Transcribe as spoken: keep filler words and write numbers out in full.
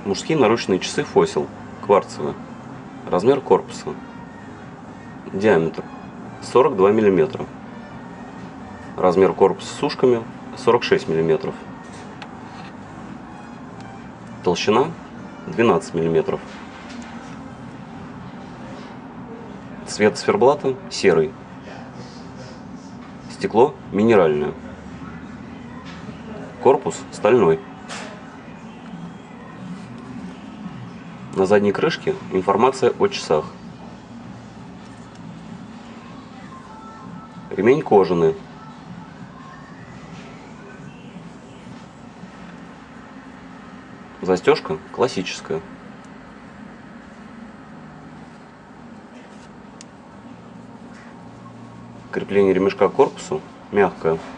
Мужские наручные часы Fossil, кварцевые. Размер корпуса. Диаметр сорок два миллиметра. Размер корпуса с ушками сорок шесть миллиметров. Толщина двенадцать миллиметров. Цвет циферблата серый. Стекло минеральное. Корпус стальной. На задней крышке информация о часах. Ремень кожаный. Застежка классическая. Крепление ремешка к корпусу мягкое.